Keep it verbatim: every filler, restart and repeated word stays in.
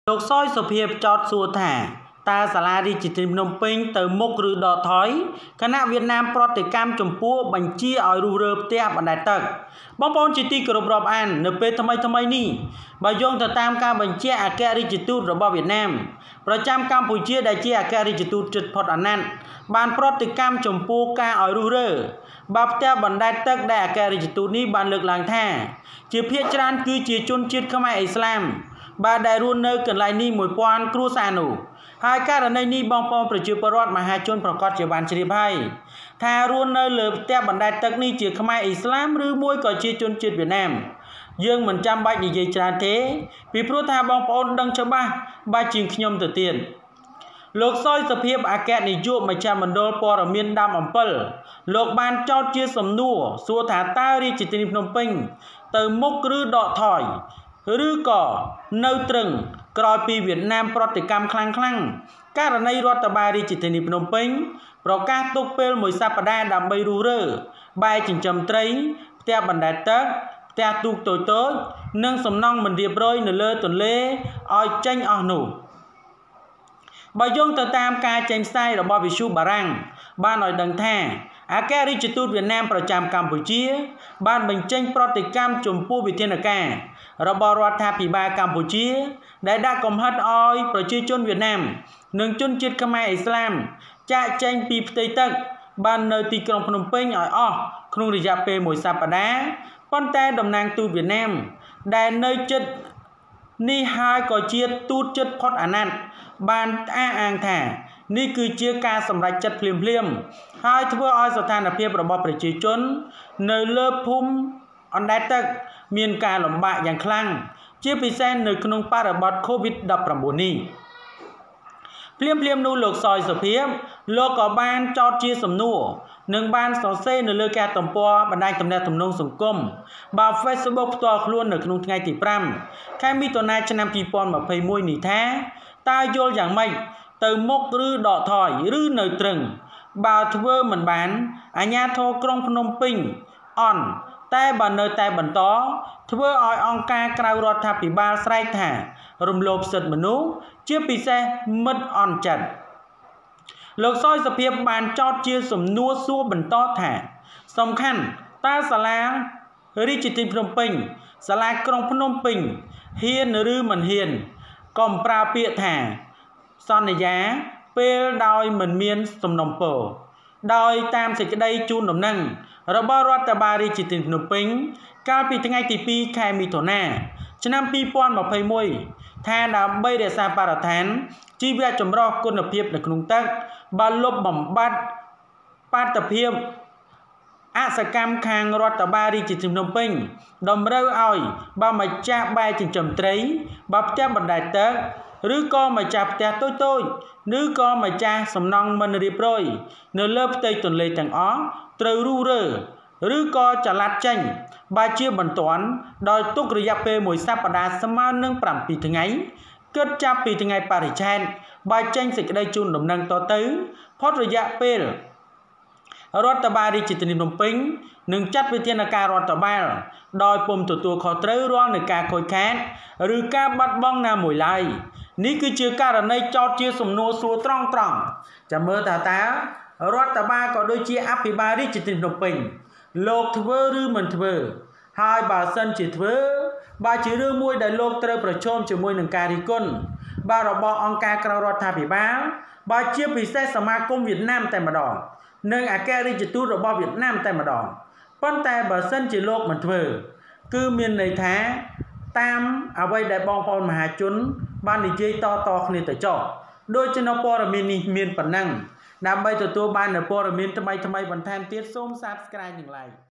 លោកសយសុភាពចោទសួរថាតើសាលារាជធានីភ្នំពេញទៅមុខឬដកថយគណៈវៀតណាមប្រតិកម្មចំពោះបញ្ជាឲ្យរុះរើផ្ទះបណ្ដែតទឹកបងប្អូនជាទីគោរពរាប់អាននៅពេលថ្មីថ្មីនេះបើយោងទៅតាមការបញ្ជាអគ្គរដ្ឋទូតរបស់វៀតណាមប្រចាំកម្ពុជាដែលជាអគ្គរដ្ឋទូតជិតផុតអាណត្តិបានប្រតិកម្មចំពោះការឲ្យរុះរើបើផ្ទះបណ្ដែតទឹកដែលអគ្គរដ្ឋទូតនេះបានលើកឡើងថាជាភាគច្រើនគឺជាជនជាតិខ្មែរអ៊ីស្លាមបាទដែលរស់នៅកន្លែងនេះមួយពាន់គ្រួសារនោះហើយករណីនេះបងប្អូនប្រជាពលរដ្ឋមហាជនប្រកាសជាបានជ្រាបហើយថារស់នៅលើផ្ទះបណ្ដែតទឹកនេះជាខ្មែរអ៊ីស្លាមឬមួយក៏ជាជនជាតិវៀតណាមយើងមិនចាំបាច់និយាយច្រើនទេពីព្រោះថាបងប្អូនដឹងច្បាស់បាទជាងខ្ញុំទៅទៀតលោកសយសុភាពអគ្គនាយកមជ្ឈមណ្ឌលព័ត៌មានដើមអំពិលលោកបានចោទជាសំណួរសួរថាតើរាជធានីភ្នំពេញទៅមុខឬដកថយឬក៏នៅត្រឹងក្រោយពីវៀតណាមប្រតិកម្មខ្លាំងខ្លាំងករណីរដ្ឋបាលរាជធានីភ្នំពេញប្រកាសទុកពេលមួយសប្តាហ៍ដើម្បីរុះរើបែចិញ្ចឹមត្រីផ្ទះបណ្ដែតទឹកផ្ទះទូកតូចតូចនិងសំណង់មិនរៀបរយនៅលើទន្លេឲ្យចេញអស់នោះបើយោងទៅតាមការចេញផ្សាយរបស់វិទ្យុបារាំងបានឲ្យដឹងថាអគ្គរដ្ឋទូតវៀតណាមប្រចាំកម្ពុជាបានបញ្ចេញប្រតិកម្មចំពោះវិធានការរបស់រដ្ឋាភិបាលកម្ពុជាដែលដាក់កំហិតឲ្យប្រជាជនវៀតណាមនិងជនជាតិខ្មែរអ៊ីស្លាមចាកចេញពីផ្ទៃទឹកបាននៅទីក្រុងភ្នំពេញឲ្យអស់ក្នុងរយៈពេលមួយសប្តាហ៍ប៉ុន្តែតំណាងទូតវៀតណាមដែលនៅជិតនេះហើយក៏ជាទូតជិតផុតអាណត្តិបានអះអាងថានេះគឺជាការសម្រេចចិត្តភ្លាមភ្លាមហើយធ្វើឲ្យស្ថានភាពរបស់ប្រជាជននៅលើភូមិអណ្ដែតទឹកមានការលំបាកយ៉ាងខ្លាំងជាពិសេសនៅក្នុងបរិបទ កូវីដ ដប់ប្រាំបួន នេះភ្លាមភ្លាមនោះលោកសយសុភាពលោកក៏បានចោទជាសំណួរនិងបានសរសេរនៅលើគេហទំព័របណ្ដាញទំនាក់ទំនងសង្គមបើ Facebook ផ្ទាល់ខ្លួននៅក្នុងថ្ងៃទីប្រាំខែមិថុនាឆ្នាំពីរពាន់ម្ភៃមួយនេះថាតើយល់យ៉ាងម៉េចទៅមុខឬដកថយឬនៅត្រឹងបើធ្វើមិនបានអាជ្ញាធរក្រុងភ្នំពេញអន់តែបើនៅតែបន្តធ្វើឲ្យអង្គការក្រៅរដ្ឋាភិបាលស្រែកថារំលោភសិទ្ធិមនុស្សជាពិសេសមិត្តអន់ចិត្តលោកសយសុភាពបានចោទជាសំណួរសួរបន្តថាសំខាន់តើសាលារាជធានីភ្នំពេញសាលាក្រុងភ្នំពេញហ៊ានឬមិនហ៊ានកុំប្រើពាក្យថាសន្យាពេលដោយមិនមានសំណុំពរដោយតាមសេចក្តីជូនដំណឹងរបស់រដ្ឋបាលរាជធានីភ្នំពេញកាលពីថ្ងៃទីពីរខែមិថុនាឆ្នាំពីរពាន់ម្ភៃមួយថាដើម្បីរក្សាបរិស្ថានជីវៈចម្រុះគុណភាពនៅក្នុងទឹកបើលុបបំបាត់បាតុភិបអសកម្មខាងរដ្ឋបាលរាជធានីភ្នំពេញតម្រូវឲ្យបើម្ចាស់បែរចិញ្ចឹមត្រីបើផ្ទះបណ្ដែតទឹកឬក៏ម្ចាស់ផ្ទះតូចតូចឬក៏ម្ចាស់សំណង់មិនរៀបរយនៅលើផ្ទៃទន្លេទាំងអស់ត្រូវរុះរើឬក៏ចល័តចេញបើជាបន្ទាន់ដោយទុករយៈពេលមួយសប្តាហ៍ស្មើនឹងប្រាំពីរថ្ងៃគិតចាប់ពីថ្ងៃបរិច្ឆេទបើចេញសេចក្តីជូនដំណឹងតទៅផុតរយៈពេលរដ្ឋបាលរាជធានីភ្នំពេញនឹងចាត់វិធានការរដ្ឋបាលដោយពុំទទួលខុសត្រូវរាល់នឹងការខូចខាតឬការបាត់បង់ណាមួយឡើយនេះគឺជាករណីចោទជាសំណួរសួរត្រង់ត្រង់ចាំមើលថាតើរដ្ឋបាលក៏ដូចជាអភិបាលរាជធានីភ្នំពេញលោកធ្វើឬមិនធ្វើហើយបើសិនជាធ្វើបើជារឿងមួយដែលលោកត្រូវប្រឈមជាមួយនឹងការរិះគន់បាទរបស់អង្គការក្រៅរដ្ឋាភិបាលបើជាពិសេសសមាគមវៀតណាមតែម្ដងនិងអគ្គរដ្ឋទូតរបស់វៀតណាមតែម្ដងប៉ុន្តែបើសិនជាលោកមិនធ្វើគឺមានន័យថាតាមអ្វីដែលបងប្អូនមហាជនបាននិយាយតតគ្នាទៅចុះដោយជានៅព័ត៌មាននេះមានប៉ុណ្ណឹងដើម្បីទទួលបាននូវព័ត៌មានថ្មីថ្មីបន្ថែមទៀតសូម Subscribe និង Like